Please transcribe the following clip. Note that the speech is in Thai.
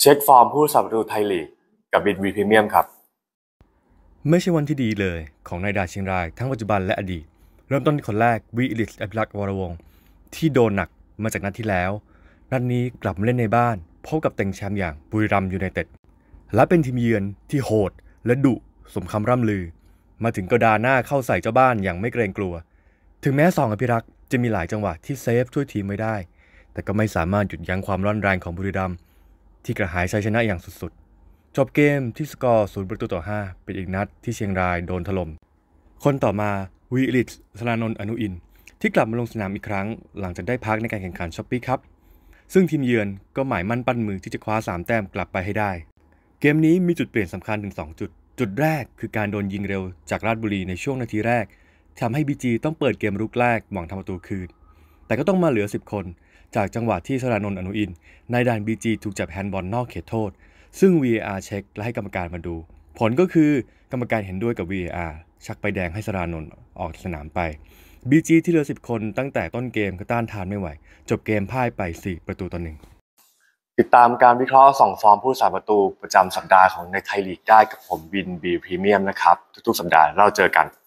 เช็คฟอร์มผู้สาประตูไทยลีกกับบิดวีพรีเมียมครับไม่ใช่วันที่ดีเลยของนายดาวเชียงรายทั้งปัจจุบันและอดีตเริ่มต้นที่คนแรกวีอิลิสอภิรักษ์วรวงศ์ที่โดนหนักมาจากนัดที่แล้วนัดนี้กลับมาเล่นในบ้านพบกับเต็งแชมป์อย่างบุรีรัมย์ยูไนเต็ดและเป็นทีมเยือนที่โหดและดุสมคำร่ำลือมาถึงก็ด่าหน้าเข้าใส่เจ้าบ้านอย่างไม่เกรงกลัวถึงแม้สองอภิรักษ์จะมีหลายจังหวะที่เซฟช่วยทีมไว้ได้แต่ก็ไม่สามารถหยุดยั้งความร้อนแรงของบุรีรัมย์ที่กระหายชัยชนะอย่างสุดๆจบเกมที่สกอร์0-5เป็นอีกนัดที่เชียงรายโดนถล่มคนต่อมาวีอิลิสสรานนท์อนุอินทร์ที่กลับมาลงสนามอีกครั้งหลังจากได้พักในการแข่งขันช้อปปี้คัพซึ่งทีมเยือนก็หมายมั่นปั้นมือที่จะคว้า3แต้มกลับไปให้ได้เกมนี้มีจุดเปลี่ยนสำคัญถึง2จุดแรกคือการโดนยิงเร็วจากราชบุรีในช่วงนาทีแรกทำให้บีจีต้องเปิดเกมรุกแรกหวังทำประตูคืนแต่ก็ต้องมาเหลือ10คนจากจังหวะที่สรานนท์อนุอินทร์นายด่านบีจีถูกจับแฮนด์บอลนอกเขตโทษซึ่ง VAR เช็คและให้กรรมการมาดูผลก็คือกรรมการเห็นด้วยกับ VAR ชักใบแดงให้สรานนท์ออกจากสนามไปบีจีที่เหลือ10คนตั้งแต่ต้นเกมก็ต้านทานไม่ไหวจบเกมพ่ายไป4-1 ติดตามการวิเคราะห์2ฟอร์มผู้สาประตูประจำสัปดาห์ของในไทยลีกได้กับผมบินบีพรีเมียมนะครับทุกๆสัปดาห์เราเจอกัน